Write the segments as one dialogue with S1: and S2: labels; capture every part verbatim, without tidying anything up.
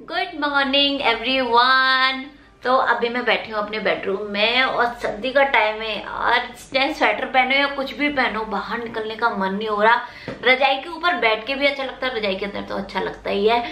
S1: Good morning everyone. तो अभी मैं बैठी हूँ अपने बेडरूम में और सर्दी का टाइम है और चाहे स्वेटर पहनो या कुछ भी पहनो, बाहर निकलने का मन नहीं हो रहा। रजाई के ऊपर बैठ के भी अच्छा लगता है, रजाई के अंदर तो अच्छा लगता ही है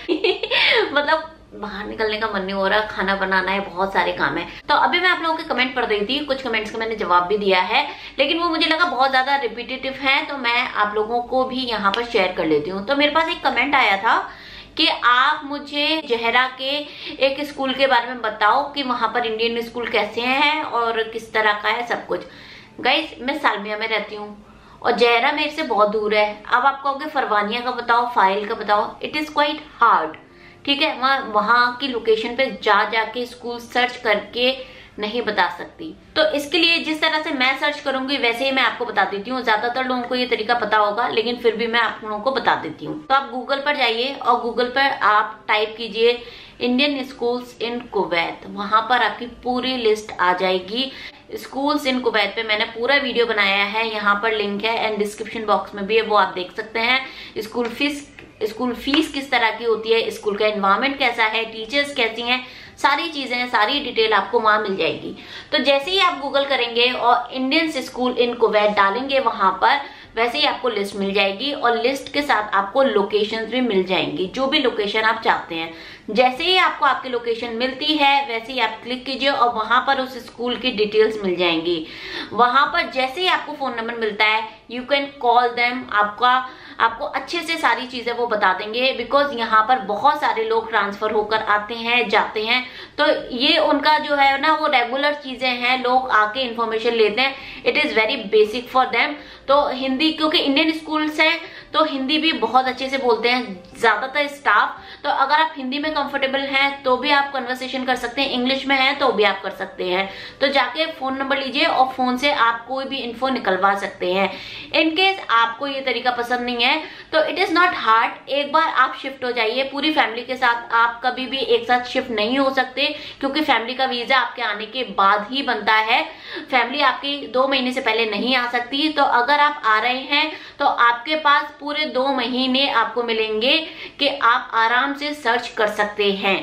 S1: मतलब बाहर निकलने का मन नहीं हो रहा, खाना बनाना है, बहुत सारे काम है। तो अभी मैं आप लोगों के कमेंट पढ़ रही थी, कुछ कमेंट्स का मैंने जवाब भी दिया है, लेकिन वो मुझे लगा बहुत ज्यादा रिपीटेटिव है, तो मैं आप लोगों को भी यहाँ पर शेयर कर लेती हूँ। तो मेरे पास एक कमेंट आया था कि आप मुझे जहरा के एक स्कूल के बारे में बताओ कि वहां पर इंडियन स्कूल कैसे हैं और किस तरह का है सब कुछ। गाइस, मैं सालमिया में रहती हूँ और जहरा मेरे से बहुत दूर है। अब आप कहोगे फरवानिया का बताओ, फाइल का बताओ, इट इज क्वाइट हार्ड। ठीक है, वहां वहां की लोकेशन पे जा जाके स्कूल सर्च करके नहीं बता सकती। तो इसके लिए जिस तरह से मैं सर्च करूंगी वैसे ही मैं आपको बता देती हूँ। ज्यादातर लोगों को ये तरीका पता होगा, लेकिन फिर भी मैं आप लोगों को बता देती हूँ। तो आप गूगल पर जाइए और गूगल पर आप टाइप कीजिए इंडियन स्कूल्स इन कुवैत। वहां पर आपकी पूरी लिस्ट आ जाएगी। स्कूल्स इन कुवैत पे मैंने पूरा वीडियो बनाया है, यहाँ पर लिंक है एंड डिस्क्रिप्शन बॉक्स में भी है, वो आप देख सकते हैं। स्कूल फीस स्कूल फीस किस तरह की होती है, स्कूल का एनवायरनमेंट कैसा है, टीचर्स कैसी हैं, सारी चीजें, सारी डिटेल आपको वहां मिल जाएगी। तो जैसे ही आप गूगल करेंगे और इंडियन स्कूल इन कुवैत डालेंगे वहां पर, वैसे ही आपको लिस्ट मिल जाएगी और लिस्ट के साथ आपको लोकेशंस भी मिल जाएंगी, जो भी लोकेशन आप चाहते हैं। जैसे ही आपको आपकी लोकेशन मिलती है वैसे ही आप क्लिक कीजिए और वहां पर उस स्कूल की डिटेल्स मिल जाएंगी। वहां पर जैसे ही आपको फोन नंबर मिलता है, यू कैन कॉल देम। आपका आपको अच्छे से सारी चीजें वो बता देंगे, बिकॉज यहाँ पर बहुत सारे लोग ट्रांसफर होकर आते हैं जाते हैं, तो ये उनका जो है ना वो रेगुलर चीजें हैं, लोग आके इन्फॉर्मेशन लेते हैं। It is very basic for them. तो हिंदी, क्योंकि इंडियन स्कूल्स हैं तो हिंदी भी बहुत अच्छे से बोलते हैं ज्यादातर स्टाफ। तो अगर आप हिंदी में कंफर्टेबल हैं तो भी आप कन्वर्सेशन कर सकते हैं, इंग्लिश में हैं तो भी आप कर सकते हैं। तो जाके फोन नंबर लीजिए और फोन से आप कोई भी इन्फो निकलवा सकते हैं। इनकेस आपको ये तरीका पसंद नहीं है तो इट इज नॉट हार्ड, एक बार आप शिफ्ट हो जाइए पूरी फैमिली के साथ। आप कभी भी एक साथ शिफ्ट नहीं हो सकते क्योंकि फैमिली का वीजा आपके आने के बाद ही बनता है। फैमिली आपकी दो महीने से पहले नहीं आ सकती। तो अगर आप आ रहे हैं तो आपके पास पूरे दो महीने आपको मिलेंगे कि आप आराम से सर्च कर सकते हैं।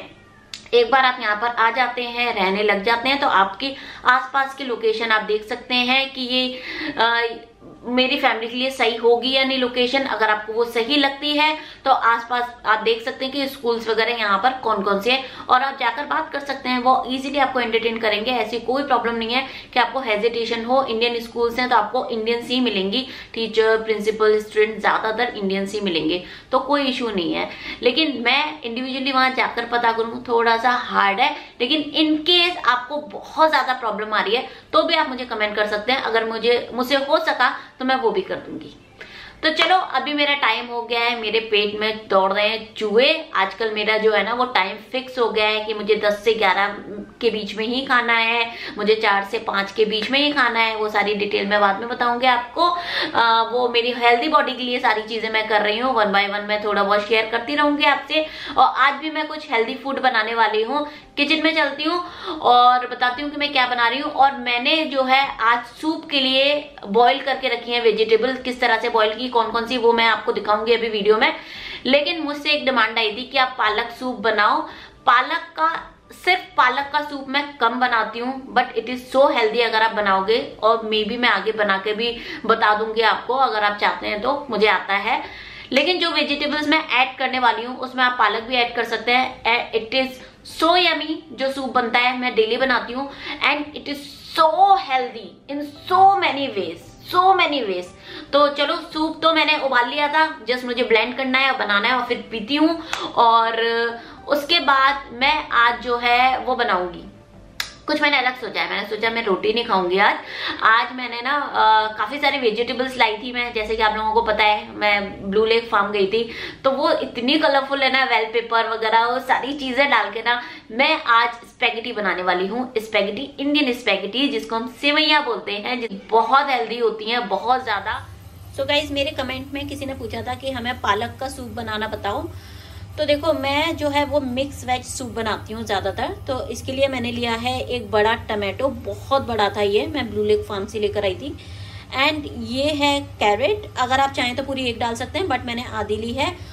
S1: एक बार आप यहाँ पर आ जाते हैं, रहने लग जाते हैं, तो आपकी आसपास की लोकेशन आप देख सकते हैं कि ये आ, मेरी फैमिली के लिए सही होगी या नहीं लोकेशन। अगर आपको वो सही लगती है तो आसपास आप देख सकते हैं कि स्कूल्स वगैरह यहाँ पर कौन कौन से हैं और आप जाकर बात कर सकते हैं। वो इजीली आपको एंटरटेन करेंगे, ऐसी कोई प्रॉब्लम नहीं है कि आपको हेजिटेशन हो। इंडियन स्कूल्स हैं तो आपको इंडियंस ही मिलेंगी, टीचर, प्रिंसिपल, स्टूडेंट ज्यादातर इंडियंस ही मिलेंगे, तो कोई इशू नहीं है। लेकिन मैं इंडिविजुअली वहां जाकर पता करूँ थोड़ा सा हार्ड है, लेकिन इनकेस आपको बहुत ज्यादा प्रॉब्लम आ रही है तो भी आप मुझे कमेंट कर सकते हैं। अगर मुझे मुझसे हो सका तो मैं वो भी कर दूंगी। तो चलो, अभी मेरा टाइम हो गया है, मेरे पेट में दौड़ रहे हैं चूहे। आजकल मेरा जो है ना वो टाइम फिक्स हो गया है कि मुझे दस से ग्यारह के बीच में ही खाना है, मुझे चार से पाँच के बीच में ही खाना है। वो सारी डिटेल मैं बाद में बताऊंगी आपको। आ, वो मेरी हेल्दी बॉडी के लिए सारी चीजें मैं कर रही हूँ, वन बाय वन मैं थोड़ा बहुत शेयर करती रहूंगी आपसे। और आज भी मैं कुछ हेल्दी फूड बनाने वाली हूँ। किचन में चलती हूँ और बताती हूँ कि मैं क्या बना रही हूँ। और मैंने जो है आज सूप के लिए बॉईल करके रखी है वेजिटेबल, किस तरह से बॉईल की, कौन कौन सी, वो मैं आपको दिखाऊंगी अभी वीडियो में। लेकिन मुझसे एक डिमांड आई थी कि आप पालक सूप बनाओ। पालक का सिर्फ पालक का सूप मैं कम बनाती हूँ, but it is so healthy अगर आप बनाओगे। और मे बी मैं आगे बना के भी बता दूंगी आपको, अगर आप चाहते हैं तो, मुझे आता है। लेकिन जो वेजिटेबल्स मैं ऐड करने वाली हूँ उसमें आप पालक भी ऐड कर सकते हैं। इट इज सो यमी जो सूप बनता है, मैं डेली बनाती हूँ and it is so healthy in so many ways, so many ways. तो चलो, सूप तो मैंने उबाल लिया था, जस्ट मुझे ब्लेंड करना है और बनाना है और फिर पीती हूँ। और उसके बाद मैं आज जो है वो बनाऊंगी कुछ। मैंने अलग सोचा है, मैंने सोचा मैं रोटी नहीं खाऊंगी आज। आज मैंने ना आ, काफी सारी वेजिटेबल्स लाई थी मैं, जैसे कि आप लोगों को पता है मैं ब्लू लेक फार्म गई थी, तो वो इतनी कलरफुल है ना, वेल पेपर वगैरह वो सारी चीजें डाल के ना मैं आज स्पेगेटी बनाने वाली हूँ। स्पेगेटी, इंडियन स्पेगेटी जिसको हम सेवैया बोलते हैं, बहुत हेल्दी होती है, बहुत ज्यादा। सो गाइज, मेरे कमेंट में किसी ने पूछा था कि हमें पालक का सूप बनाना बताओ। तो देखो, मैं जो है वो मिक्स वेज सूप बनाती हूँ ज़्यादातर। तो इसके लिए मैंने लिया है एक बड़ा टमाटो, बहुत बड़ा था ये, मैं ब्लू लेक फार्म से लेकर आई थी। एंड ये है कैरेट, अगर आप चाहें तो पूरी एक डाल सकते हैं, बट मैंने आधी ली है।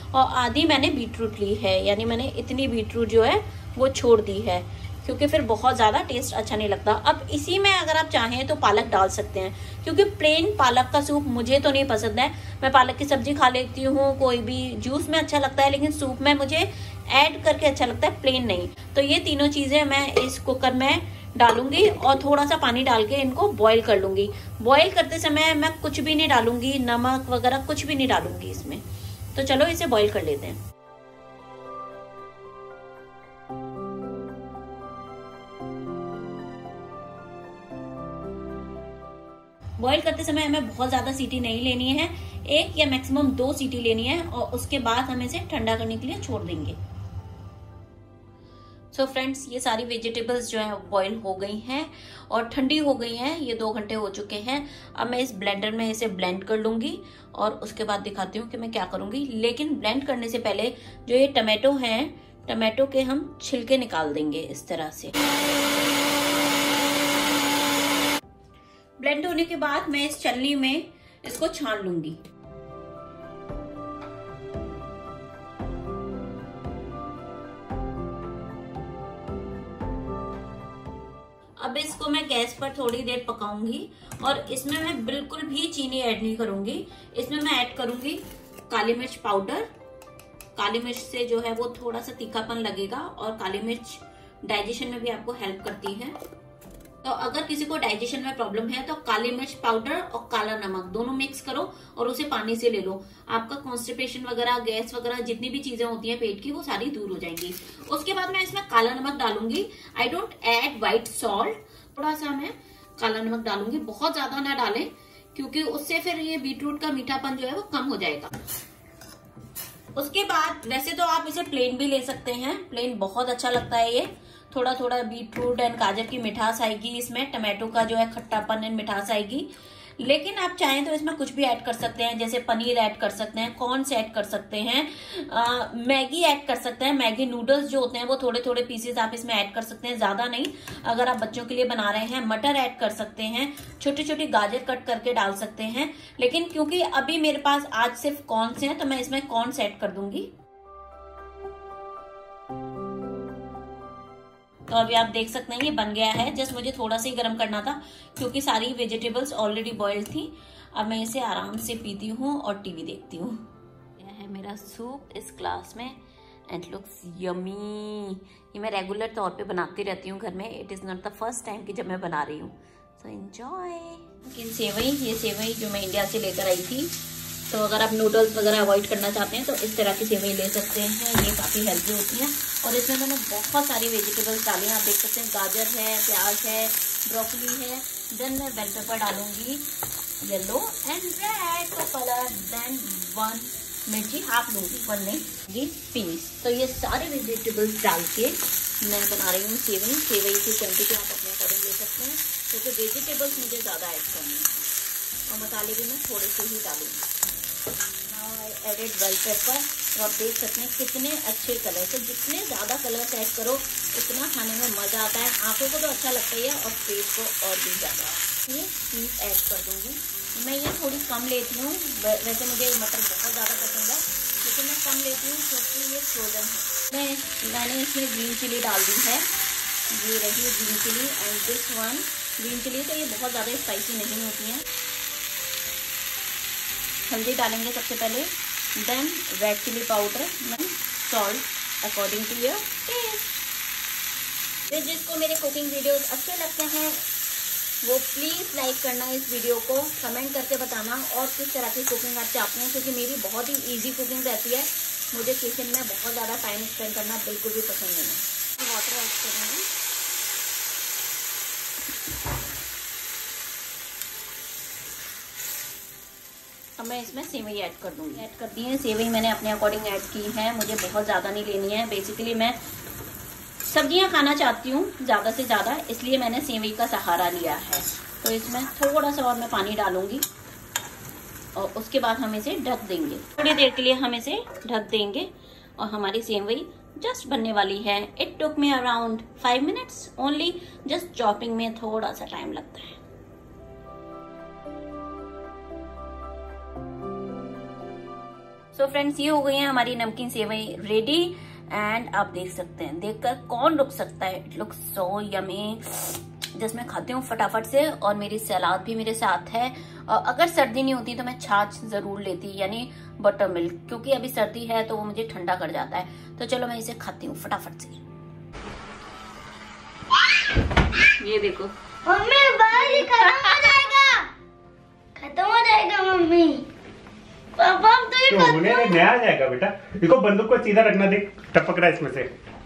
S2: और आधी मैंने बीटरूट ली है, यानी मैंने इतनी बीटरूट जो है वो छोड़ दी है, क्योंकि फिर बहुत ज़्यादा टेस्ट अच्छा नहीं लगता। अब इसी में अगर आप चाहें तो पालक डाल सकते हैं, क्योंकि प्लेन पालक का सूप मुझे तो नहीं पसंद है। मैं पालक की सब्जी खा लेती हूँ, कोई भी जूस में अच्छा लगता है, लेकिन सूप में मुझे ऐड करके अच्छा लगता है, प्लेन नहीं। तो ये तीनों चीज़ें मैं इस कुकर में डालूंगी और थोड़ा सा पानी डाल के इनको बॉईल कर लूंगी। बॉईल करते समय मैं कुछ भी नहीं डालूंगी, नमक वगैरह कुछ भी नहीं डालूंगी इसमें। तो चलो इसे बॉईल कर लेते हैं। बॉईल करते समय हमें बहुत ज्यादा सीटी नहीं लेनी है, एक या मैक्सिमम दो सीटी लेनी है और उसके बाद हम इसे ठंडा करने के लिए छोड़ देंगे। सो so फ्रेंड्स, ये सारी वेजिटेबल्स जो है बॉईल हो गई हैं और ठंडी हो गई हैं, ये दो घंटे हो चुके हैं। अब मैं इस ब्लेंडर में इसे ब्लेंड कर लूंगी और उसके बाद दिखाती हूँ कि मैं क्या करूंगी। लेकिन ब्लेंड करने से पहले जो ये टमाटो हैं, टमाटो के हम छिलके निकाल देंगे इस तरह से। ब्लेंड होने के बाद मैं इस छलनी में इसको छान लूंगी। अब इसको मैं गैस पर थोड़ी देर पकाऊंगी और इसमें मैं बिल्कुल भी चीनी ऐड नहीं करूंगी। इसमें मैं ऐड करूंगी काली मिर्च पाउडर। काली मिर्च से जो है वो थोड़ा सा तीखापन लगेगा और काली मिर्च डाइजेशन में भी आपको हेल्प करती है। तो अगर किसी को डाइजेशन में प्रॉब्लम है तो काली मिर्च पाउडर और काला नमक दोनों मिक्स करो और उसे पानी से ले लो। आपका कॉन्स्टिपेशन वगैरह, गैस वगैरह जितनी भी चीजें होती हैं पेट की, वो सारी दूर हो जाएंगी। उसके बाद मैं इसमें काला नमक डालूंगी। I don't add white salt, थोड़ा सा मैं काला नमक डालूंगी, बहुत ज्यादा ना डालें क्योंकि उससे फिर ये बीटरूट का मीठापन जो है वो कम हो जाएगा। उसके बाद वैसे तो आप इसे प्लेन भी ले सकते हैं, प्लेन बहुत अच्छा लगता है। ये थोड़ा थोड़ा बीटरूट एंड गाजर की मिठास आएगी इसमें, टमाटो का जो है खट्टापन एंड मिठास आएगी। लेकिन आप चाहें तो इसमें कुछ भी ऐड कर सकते हैं, जैसे पनीर ऐड कर सकते हैं, कॉर्न्स ऐड कर सकते हैं, आ, मैगी ऐड कर सकते हैं। मैगी नूडल्स जो होते हैं वो थोड़े थोड़े पीसेस आप इसमें ऐड कर सकते हैं, ज्यादा नहीं। अगर आप बच्चों के लिए बना रहे हैं, मटर ऐड कर सकते हैं, छोटी छोटी गाजर कट करके डाल सकते हैं। लेकिन क्योंकि अभी मेरे पास आज सिर्फ कॉर्न्स हैं तो मैं इसमें कॉर्न्स ऐड कर दूंगी। तो अभी आप देख सकते हैं ये बन गया है। जस्ट मुझे थोड़ा सा ही गर्म करना था क्योंकि सारी वेजिटेबल्स ऑलरेडी बॉइल्ड थी। अब मैं इसे आराम से पीती हूँ और टीवी देखती हूँ। यह है मेरा सूप इस ग्लास में एंड लुक्स यमी। ये मैं रेगुलर तौर पे बनाती रहती हूँ घर में। It is not the first time कि जब मैं बना रही हूँ। So enjoy. सेवई, ये सेवई जो मैं इंडिया से लेकर आई थी, तो अगर आप नूडल्स वगैरह अवॉइड करना चाहते हैं तो इस तरह की सेवई ले सकते हैं। ये काफ़ी हेल्दी होती हैं और इसमें मैंने बहुत सारी वेजिटेबल्स डाली हैं। आप देख सकते हैं गाजर है, प्याज है, ब्रोकली है। देन मैं बेल पेपर डालूंगी, येलो एंड रेड का कलर। देन वन मिर्ची हाफ लूंगी, वन नहीं जी पीस। तो ये सारे वेजिटेबल्स डाल के मैं बना रही हूँ सेवई। सेवई की क्वान्टिटी आप अपने अकॉर्डिंग ले सकते हैं क्योंकि तो वेजिटेबल्स मुझे ज़्यादा ऐड करनी है और मसाले भी मैं थोड़े से ही डालूंगी। Added bell pepper. तो आप देख सकते हैं कितने अच्छे कलर। तो जितने ज़्यादा कलर्स ऐड करो उतना खाने में मज़ा आता है। आंखों को तो अच्छा लगता ही है और पेट को और भी ज़्यादा। ये चीज़ ऐड कर दूंगी। मैं ये थोड़ी कम लेती हूँ, वैसे मुझे मटर बहुत ज़्यादा पसंद है लेकिन मैं कम लेती हूँ क्योंकि ये फ्रोजन है। मैं मैंने इसमें ग्रीन चिली डाल दी है। ये रही green chilli and this one green chilli. तो ये बहुत ज़्यादा स्पाइसी नहीं होती हैं। हल्दी डालेंगे सबसे पहले, then red chilli powder, then salt according to your taste. जिसको मेरे कुकिंग वीडियोस अच्छे लगते हैं वो प्लीज़ लाइक करना इस वीडियो को, कमेंट करके बताना और किस तरह की कुकिंग आप चाहते हैं, क्योंकि मेरी बहुत ही इजी कुकिंग रहती है। मुझे किचन में बहुत ज़्यादा टाइम स्पेंड करना बिल्कुल भी पसंद नहीं है। वाटर ऐड करूँगी। अब मैं इसमें सेवई ऐड कर दूँगी। ऐड कर दी है सेवई, मैंने अपने अकॉर्डिंग ऐड की है। मुझे बहुत ज़्यादा नहीं लेनी है। बेसिकली मैं सब्जियां खाना चाहती हूँ ज़्यादा से ज़्यादा, इसलिए मैंने सेवई का सहारा लिया है। तो इसमें थोड़ा सा और मैं पानी डालूंगी और उसके बाद हम इसे ढक देंगे। थोड़ी देर के लिए हम इसे ढक देंगे और हमारी सेवई जस्ट बनने वाली है। It took me around five minutes only. Just chopping में थोड़ा सा टाइम लगता है। सो फ्रेंड्स, ये हो गई है हमारी नमकीन सेवई रेडी एंड आप देख सकते हैं, देखकर कौन रुक सकता है। It looks so yummy. जिसमें खाती हूँ फटाफट से, और मेरी सलाद भी मेरे साथ है। और अगर सर्दी नहीं होती तो मैं छाछ जरूर लेती, यानी बटर मिल्क, क्योंकि अभी सर्दी है तो वो मुझे ठंडा कर जाता है। तो चलो मैं इसे खाती हूँ फटाफट से।
S1: ये देखो
S3: मम्मी, बाजी खत्म हो जाएगा, खत्म हो जाएगा मम्मी। पापा तो ये
S4: तो होने नया आ जाएगा बेटा। देखो बंदूक को सीधा रखना, देख टपक रहा है इसमें से।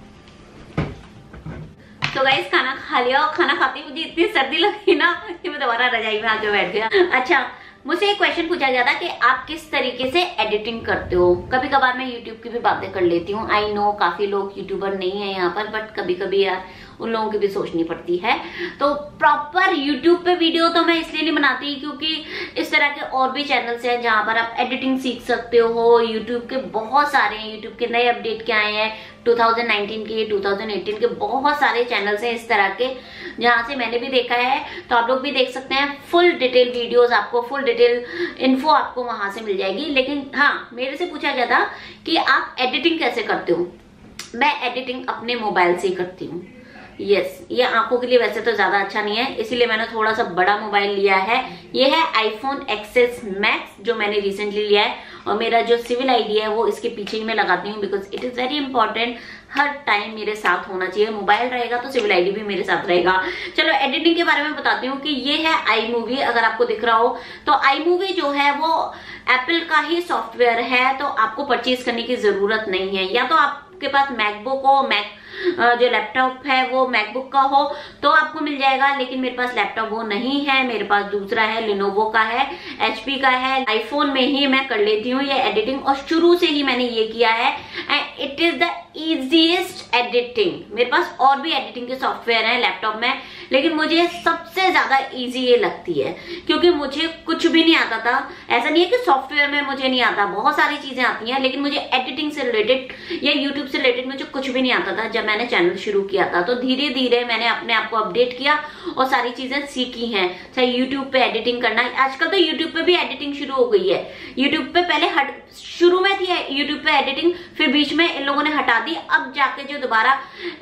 S1: तो गाइस खाना खा लिया, और खाना खाते मुझे इतनी सर्दी लगी ना कि मैं दोबारा रजाई में आके बैठ गया। अच्छा, मुझे एक क्वेश्चन पूछा गया था कि आप किस तरीके से एडिटिंग करते हो। कभी कभार मैं यूट्यूब की भी बातें कर लेती हूँ। आई नो काफी लोग यूट्यूबर नहीं है यहाँ पर, बट कभी कभी यार उन लोगों की भी सोचनी पड़ती है। तो प्रॉपर यूट्यूब पे वीडियो तो मैं इसलिए नहीं बनाती क्योंकि इस तरह के और भी चैनल्स हैं जहां पर आप एडिटिंग सीख सकते हो। यूट्यूब के बहुत सारे हैं, यूट्यूब के नए अपडेट क्या आए हैं दो हज़ार उन्नीस के, दो हज़ार अठारह के, बहुत सारे चैनल्स हैं इस तरह के जहां से मैंने भी देखा है। तो आप लोग भी देख सकते हैं। फुल डिटेल वीडियोस आपको, फुल डिटेल इन्फो आपको वहां से मिल जाएगी। लेकिन हाँ, मेरे से पूछा गया था कि आप एडिटिंग कैसे करते हो। मैं एडिटिंग अपने मोबाइल से ही करती हूँ। यस yes, ये आंखों के लिए वैसे तो ज्यादा अच्छा नहीं है, इसीलिए मैंने थोड़ा सा बड़ा मोबाइल लिया है। ये है आईफोन एक्सेस मैक्स जो मैंने रिसेंटली लिया है, और मेरा जो सिविल आईडी है वो इसके पीछे ही मैं लगाती हूँ, because it is very important. हर टाइम मेरे साथ होना चाहिए। मोबाइल रहेगा तो सिविल आईडी भी मेरे साथ रहेगा। चलो एडिटिंग के बारे में बताती हूँ कि ये है आई मूवी, अगर आपको दिख रहा हो तो। आई मूवी जो है वो एप्पल का ही सॉफ्टवेयर है, तो आपको परचेज करने की जरूरत नहीं है। या तो आपके पास मैकबुक हो, मैक जो लैपटॉप है वो मैकबुक का हो तो आपको मिल जाएगा, लेकिन मेरे पास लैपटॉप वो नहीं है। मेरे पास दूसरा है, लिनोवो का है, एचपी का है। आईफोन में ही मैं कर लेती हूँ ये एडिटिंग, और शुरू से ही मैंने ये किया है and it is the easiest editing. मेरे पास और भी एडिटिंग के सॉफ्टवेयर हैं लैपटॉप में, लेकिन मुझे सबसे ज्यादा इजी ये लगती है क्योंकि मुझे कुछ भी नहीं आता था। ऐसा नहीं है कि सॉफ्टवेयर में मुझे नहीं आता, बहुत सारी चीजें आती हैं, लेकिन मुझे एडिटिंग से रिलेटेड या यूट्यूब से रिलेटेड मुझे कुछ भी नहीं आता था जब मैंने चैनल शुरू किया था। तो धीरे धीरे मैंने अपने आप को अपडेट किया और सारी चीजें सीखी हैं। चाहे यूट्यूब पे एडिटिंग करना, आजकल तो यूट्यूब पे भी एडिटिंग शुरू हो गई है। यूट्यूब पे पहले हट शुरू में थी यूट्यूब पे एडिटिंग, फिर बीच में इन लोगों ने हटा दी। अब जाके जो दोबारा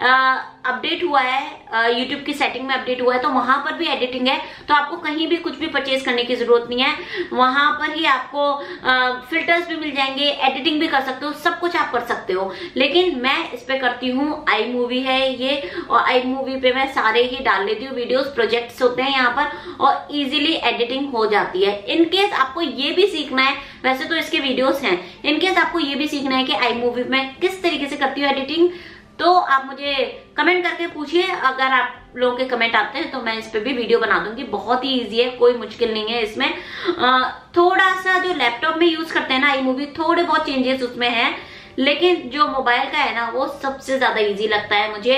S1: अपडेट हुआ है, यूट्यूब की सेटिंग में अपडेट हुआ है, तो वहां पर भी एडिटिंग है। तो आपको कहीं भी कुछ भी परचेज करने की जरूरत नहीं है, वहां पर ही आपको फिल्टर्स भी मिल जाएंगे, एडिटिंग भी कर सकते हो, सब कुछ आप कर सकते हो। लेकिन मैं इस पे करती हूँ, आई मूवी है ये, और आई मूवी पे मैं सारे ही डाल लेती हूँ वीडियोस। प्रोजेक्ट्स होते हैं यहाँ पर और इजीली एडिटिंग हो जाती है। इनकेस आपको ये भी सीखना है, वैसे तो इसके वीडियोस हैं, इनकेस आपको ये भी सीखना है कि आई मूवी में किस तरीके से करती हूँ एडिटिंग, तो आप मुझे कमेंट करके पूछिए। अगर आप लोगों के कमेंट आते हैं तो मैं इस पे भी वीडियो बना दूंगी। बहुत ही इजी है, कोई मुश्किल नहीं है इसमें। आ, थोड़ा सा जो लैपटॉप में यूज करते हैं ना आई मूवी, थोड़े बहुत चेंजेस उसमें हैं, लेकिन जो मोबाइल का है ना वो सबसे ज्यादा इजी लगता है मुझे।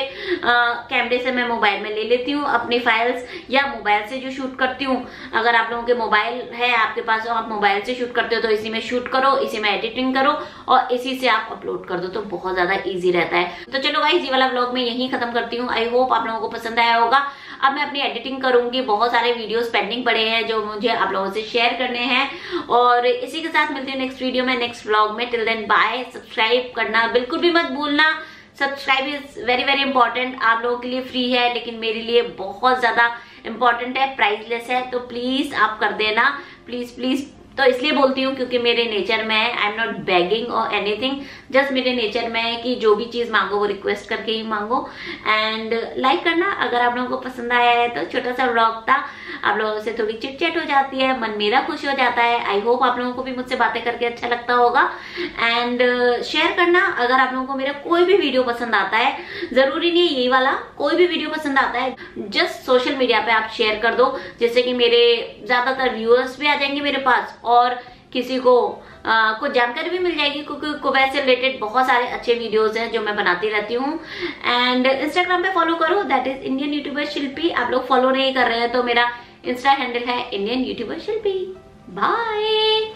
S1: कैमरे से मैं मोबाइल में ले लेती हूँ अपनी फाइल्स, या मोबाइल से जो शूट करती हूँ। अगर आप लोगों के मोबाइल है आपके पास और आप मोबाइल से शूट करते हो तो इसी में शूट करो, इसी में एडिटिंग करो और इसी से आप अपलोड कर दो, तो बहुत ज्यादा इजी रहता है। तो चलो गाइस, ये वाला व्लॉग मैं यहीं खत्म करती हूँ। आई होप आप लोगों को पसंद आया होगा। अब मैं अपनी एडिटिंग करूंगी, बहुत सारे वीडियोस पेंडिंग पड़े हैं जो मुझे आप लोगों से शेयर करने हैं, और इसी के साथ मिलती हूँ नेक्स्ट वीडियो में, नेक्स्ट व्लॉग में। Till then bye. सब्सक्राइब करना बिल्कुल भी मत भूलना। Subscribe is very very important. आप लोगों के लिए फ्री है, लेकिन मेरे लिए बहुत ज्यादा इंपॉर्टेंट है, प्राइसलेस है, तो प्लीज आप कर देना, प्लीज प्लीज। तो इसलिए बोलती हूँ क्योंकि मेरे नेचर में है, आई एम नॉट बेगिंग और एनीथिंग, जस्ट मेरे नेचर में है कि जो भी चीज मांगो वो रिक्वेस्ट करके ही मांगो। एंड लाइक करना अगर आप लोगों को पसंद आया है तो। छोटा सा व्लॉग था, आप लोगों से थोड़ी चिट चैट हो जाती है, मन मेरा खुश हो जाता है। आई होप आप लोगों को भी मुझसे बातें करके अच्छा लगता होगा। एंड शेयर करना अगर आप लोगों को मेरा कोई भी वीडियो पसंद आता है, जरूरी नहीं है यही वाला, कोई भी वीडियो पसंद आता है, जस्ट सोशल मीडिया पे आप शेयर कर दो, जिससे कि मेरे ज्यादातर व्यूअर्स भी आ जाएंगे मेरे पास और किसी को आ, कुछ जानकारी भी मिल जाएगी, क्योंकि कुवैत से रिलेटेड बहुत सारे अच्छे वीडियोस हैं जो मैं बनाती रहती हूँ। एंड इंस्टाग्राम पे फॉलो करो, that is Indian YouTuber Shilpi. आप लोग फॉलो नहीं कर रहे हैं तो मेरा इंस्टा हैंडल है इंडियन यूट्यूबर शिल्पी। बाय।